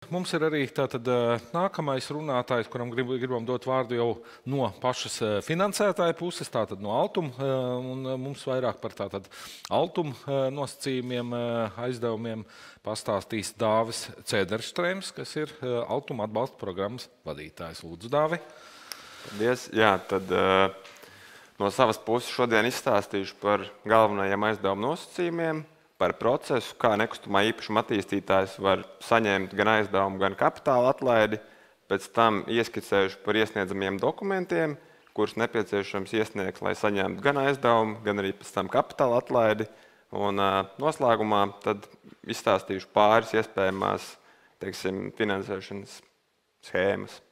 mums ir arī tātad nākamais runātājs, kuram gribam dot vārdu jau no pašas finansētāja puses, tātad no Altuma, un mums vairāk par tātad Altuma nosacījumiem, aizdevumiem pastāstīs Dāvis Cēderštrēms, kas ir Altuma atbalsta programmas vadītājs. Lūdzu, Dāvi. Paldies. Jā, tad no savas puses šodien izstāstīšu par galvenajiem aizdevumu nosacījumiem, par procesu, kā nekustamā īpašuma attīstītājs var saņemt gan aizdevumu, gan kapitāla atlaidi, pēc tam ieskicējuši par iesniedzamiem dokumentiem, kurus nepieciešams iesniegt, lai saņemtu gan aizdevumu, gan arī pēc tam kapitāla atlaidi. Un noslēgumā tad izstāstīšu pāris iespējamās, teiksim, finansēšanas schēmas.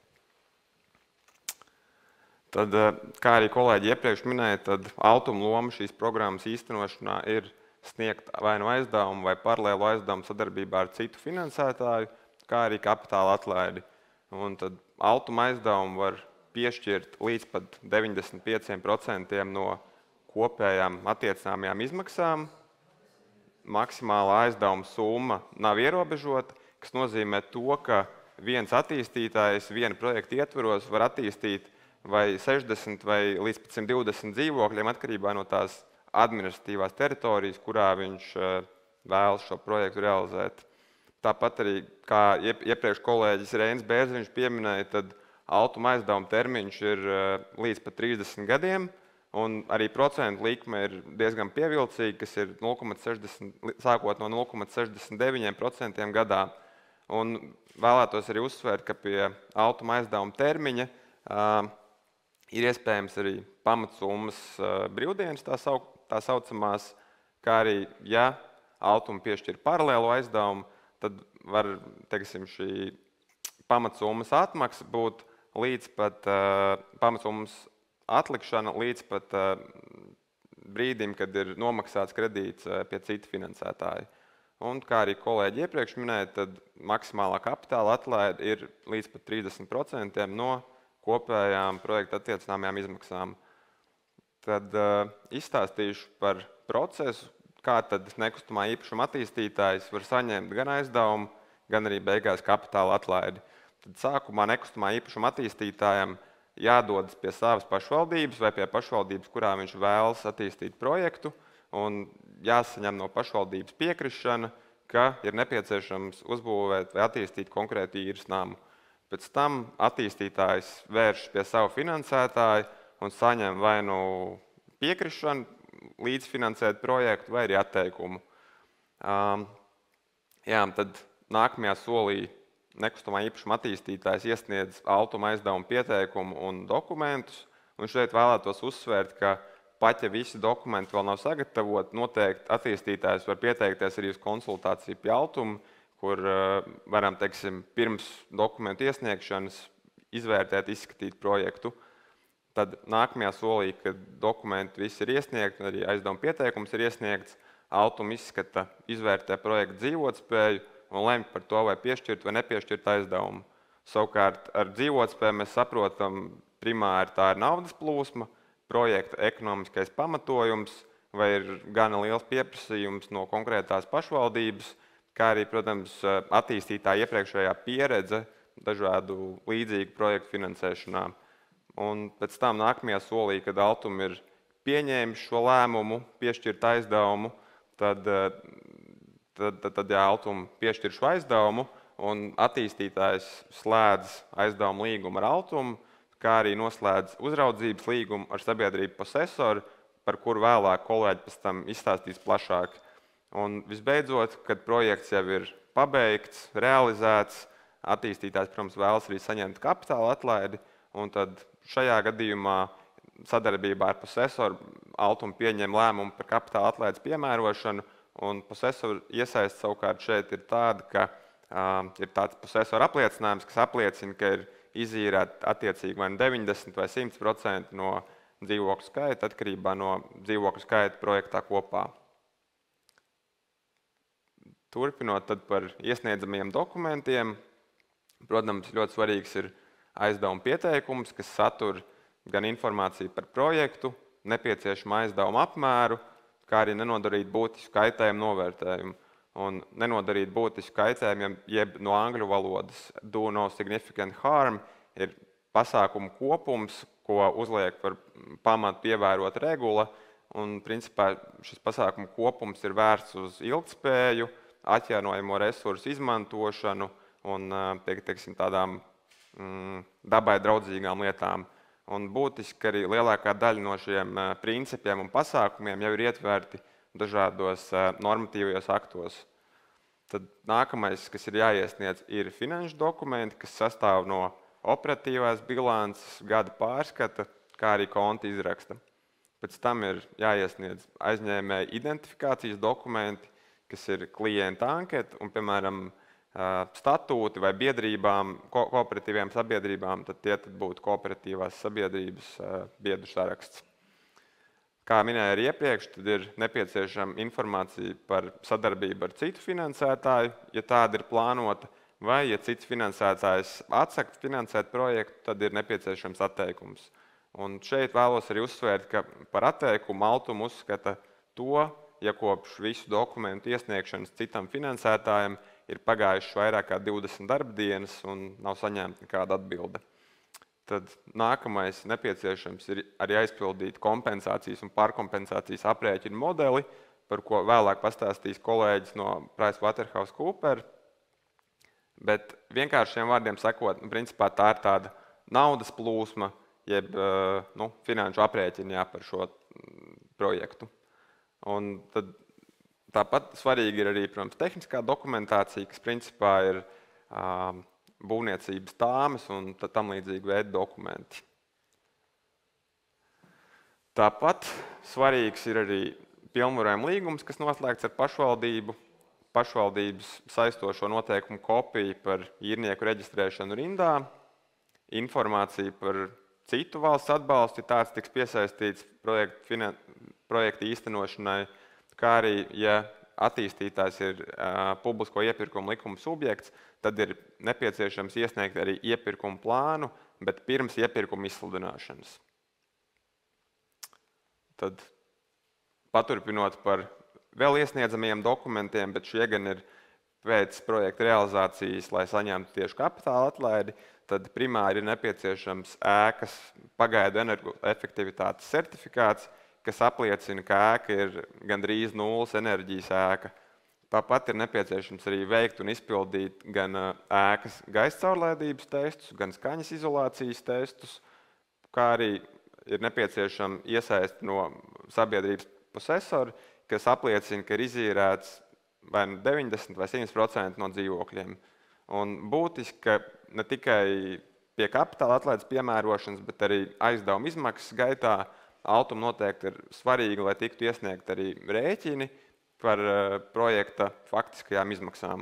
Tad, kā arī kolēģi iepriekš minēja, tad Altuma loma šīs programmas īstenošanā ir sniegt vai no aizdevumu vai paralēlu aizdevumu sadarbībā ar citu finansētāju, kā arī kapitāla atlaidi. Un tad Altuma aizdevumu var piešķirt līdz pat 95% no kopējām attiecināmajām izmaksām. Maksimālā aizdevuma summa nav ierobežota, kas nozīmē to, ka viens attīstītājs viena projekta ietvaros var attīstīt vai 60 vai līdz 120 dzīvokļiem atkarībā no tās administratīvās teritorijas, kurā viņš vēlas šo projektu realizēt. Tāpat arī, kā iepriekš kolēģis Reinis Bērziņš pieminēja, tad Altuma aizdevuma termiņš ir līdz pat 30 gadiem, un arī procentu likme ir diezgan pievilcīga, kas ir sākot no 0,69% gadā. Un vēlētos arī uzsvērt, ka pie Altuma aizdevuma termiņa ir iespējams arī pamatsummas brīvdienas, tā saucamās, kā arī, ja Altuma piešķir paralēlu aizdevumu, tad var, teiksim, šī pamatsummas atmaksa būt līdz pat pamatsummas atlikšana līdz pat brīdim, kad ir nomaksāts kredīts pie cita finansētāja. Un, kā arī kolēģi iepriekš minēja, tad maksimālā kapitāla atlaide ir līdz pat 30% no kopējām projekta attiecināmajām izmaksām. Tad izstāstīšu par procesu, kā tad nekustamā īpašuma attīstītājs var saņemt gan aizdevumu, gan arī beigās kapitāla atlaidi. Tad sākumā nekustamā īpašuma attīstītājam jādodas pie savas pašvaldības vai pie pašvaldības, kurā viņš vēlas attīstīt projektu, un jāsaņem no pašvaldības piekrišana, ka ir nepieciešams uzbūvēt vai attīstīt konkrētu īres namu. Pēc tam attīstītājs vēršas pie savu finansētāju un saņem vai nu piekrišanu līdzfinansēt projektu vai arī atteikumu. Tad nākamajā solī nekustamā īpašuma attīstītājs iesniedz Altuma aizdevuma pieteikumu un dokumentus. Un šeit vēlētos uzsvērt, ka pat ja visi dokumenti vēl nav sagatavoti, noteikti attīstītājs var pieteikties arī uz konsultāciju pie Altuma, kur varam, teiksim, pirms dokumentu iesniegšanas izvērtēt, izskatīt projektu. Tad nākamajā solī, kad dokumenti visi ir iesniegti, arī aizdevuma pieteikums ir iesniegts, Altuma izskata, izvērtē projektu dzīvotspēju un lemj par to, vai piešķirt vai nepiešķirt aizdevumu. Savukārt ar dzīvotspēju mēs saprotam, primāri tā ir naudas plūsma, projekta ekonomiskais pamatojums, vai ir gana liels pieprasījums no konkrētās pašvaldības, kā arī, protams, attīstītāja iepriekšējā pieredze dažādu līdzīgu projektu finansēšanā. Un pēc tam nākamajā solī, kad Altuma ir pieņēmis šo lēmumu, piešķirt aizdevumu, tad Altuma piešķir šo aizdevumu un attīstītājs slēdz aizdevumu līgumu ar Altumu, kā arī noslēdz uzraudzības līgumu ar sabiedrību posesoru, par kuru vēlāk kolēģi pēc tam izstāstīs plašāk. Un visbeidzot, kad projekts jau ir pabeigts, realizēts, attīstītājs, protams, vēlas arī saņemt kapitāla atlaidi, un tad šajā gadījumā sadarbībā ar posesoru Altuma pieņem lēmumu par kapitāla atlaides piemērošanu, un posesoru iesaist savukārt šeit ir tāda, ka ir tāds posesora apliecinājums, kas apliecina, ka ir izīrēt attiecīgi vai 90 vai 100% no dzīvokļu skaita, atkarībā no dzīvokļu skaita projektā kopā. Turpinot tad par iesniedzamajiem dokumentiem, protams, ļoti svarīgs ir aizdevuma pieteikums, kas satur gan informāciju par projektu, nepieciešama aizdevuma apmēru, kā arī nenodarīt būtisku kaitējumu novērtējumu. un nenodarīt būtisku kaitējumu, jeb no angļu valodas do no significant harm, ir pasākumu kopums, ko uzliek par pamatu pievērot regula. Un, principā, šis pasākumu kopums ir vērsts uz ilgtspēju, atjaunojamo resursu izmantošanu un teiksim, tādām dabai draudzīgām lietām. Un būtiski arī lielākā daļa no šiem principiem un pasākumiem jau ir ietverti dažādos normatīvajos aktos. Tad nākamais, kas ir jāiesniedz, ir finanšu dokumenti, kas sastāv no operatīvās bilances, gada pārskata, kā arī konta izraksta. Pēc tam ir jāiesniedz aizņēmēja identifikācijas dokumenti, kas ir klienta anketa un, piemēram, statūti vai biedrībām, kooperatīviem sabiedrībām, tad tie būtu kooperatīvās sabiedrības biedru saraksts. Kā minēju arī iepriekš, tad ir nepieciešama informācija par sadarbību ar citu finansētāju, ja tāda ir plānota, vai, ja cits finansētājs atsaka finansēt projektu, tad ir nepieciešams atteikums. Un šeit vēlos arī uzsvērt, ka par atteikumu Altuma uzskata to, ja kopš visu dokumentu iesniegšanas citam finansētājam ir pagājušas vairāk kā 20 darba dienas un nav saņemta nekāda atbilde. Tad nākamais nepieciešams ir arī aizpildīt kompensācijas un pārkompensācijas aprēķinu modeli, par ko vēlāk pastāstīs kolēģis no PricewaterhouseCoopers. Bet vienkāršiem vārdiem sakot, principā tā ir tāda naudas plūsma, jeb finanšu aprēķini par šo projektu. Un tad tāpat svarīgi ir arī, protams, tehniskā dokumentācija, kas principā ir būvniecības tāmes un tam līdzīgi veidu dokumenti. Tāpat svarīgs ir arī pilnvarojuma līgums, kas noslēgts ar pašvaldību, pašvaldības saistošo noteikumu kopiju par īrnieku reģistrēšanu rindā, informācija par citu valsts atbalstu, ja tāds tiks piesaistīts projekta īstenošanai, kā arī, ja attīstītājs ir publisko iepirkumu likuma subjekts, tad ir nepieciešams iesniegt arī iepirkumu plānu, bet pirms iepirkuma izsludināšanas. Tad paturpinot par vēl iesniedzamajiem dokumentiem, bet šie gan ir pēc projekta realizācijas, lai saņemtu tieši kapitāla atlaidi, tad primāri ir nepieciešams ēkas pagaidu energoefektivitātes certifikāts, kas apliecina, ka ēka ir gandrīz nulles enerģijas ēka. Tāpat ir nepieciešams arī veikt un izpildīt gan ēkas gaisa caurlaidības testus, gan skaņas izolācijas testus, kā arī ir nepieciešama iesaiste no sabiedrības posesori, kas apliecina, ka ir izīrēts vai 90 vai 100% no dzīvokļiem. Un būtiski, ka ne tikai pie kapitāla atlaides piemērošanas, bet arī aizdevuma izmaksas gaitā Altuma noteikti ir svarīgi, lai tiktu iesniegt arī rēķini par projekta faktiskajām izmaksām.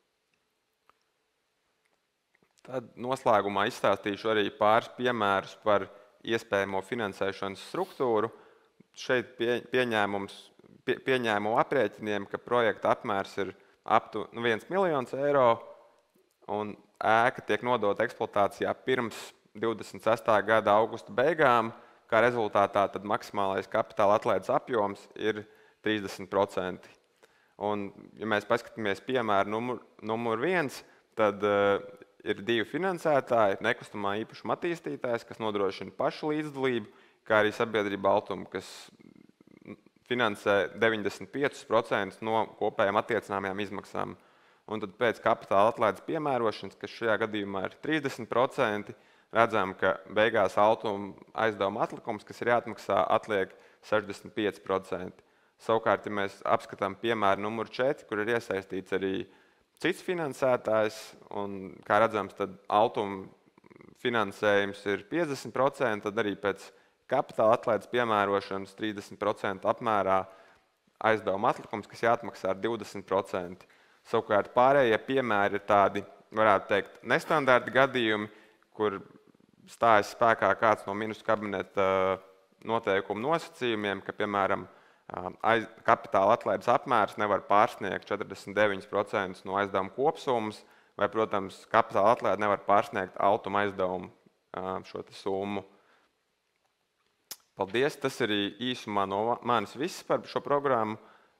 Tad noslēgumā izstāstīšu arī pāris piemērus par iespējamo finansēšanas struktūru. Šeit pieņēmumu aprēķiniem, ka projekta apmērs ir aptu 1 miljons eiro un ēka tiek nodota eksploatācijā pirms 26. gada augusta beigām, kā rezultātā tad maksimālais kapitāla atlaides apjoms ir 30%. Un, ja mēs paskatāmies piemēru numur 1, tad ir 2 finansētāji, nekustamā īpašuma attīstītājs, kas nodrošina pašu līdzdalību, kā arī sabiedrība Altuma, kas finansē 95% no kopējām attiecināmajām izmaksām. Un tad pēc kapitāla atlaides piemērošanas, kas šajā gadījumā ir 30%, redzam, ka beigās Altuma aizdevuma atlikums, kas ir jāatmaksā, atliek 65%. Savukārt, ja mēs apskatām piemēru numuru 4, kur ir iesaistīts arī cits finansētājs, un, kā redzams, tad Altuma finansējums ir 50%, tad arī pēc kapitāla atlaides piemērošanas 30% apmērā aizdevuma atlikums, kas jāatmaksā ar 20%. Savukārt pārējie piemēri ir tādi, varētu teikt, nestandarti gadījumi, kur stājas spēkā kāds no ministru kabineta noteikumu nosacījumiem, ka, piemēram, kapitāla atlaides apmērs nevar pārsniegt 49% no aizdevuma kopsummas, vai, protams, kapitāla atlaide nevar pārsniegt Altuma aizdevumu šo summu. Paldies, tas arī īsumā no manis viss par šo programmu.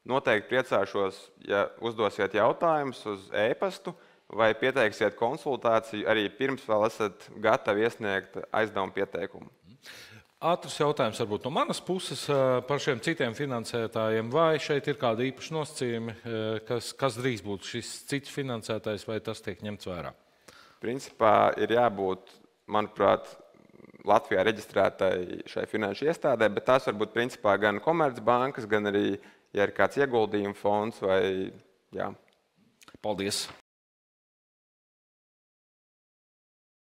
Noteikti priecāšos, ja uzdosiet jautājumus uz e-pastu vai pieteiksiet konsultāciju arī pirms vēl esat gatavi iesniegt aizdevuma pieteikumu. Ātrs jautājums varbūt no manas puses par šiem citiem finansētājiem. Vai šeit ir kādi īpaši nosacījumi, kas drīz būtu šis cits finansētājs, vai tas tiek ņemts vērā? Principā ir jābūt, manuprāt, Latvijā reģistrētai šai finanšu iestādē, bet tās var būt principā gan komercbankas, gan arī, ja ir kāds ieguldījuma fonds vai jā. Paldies!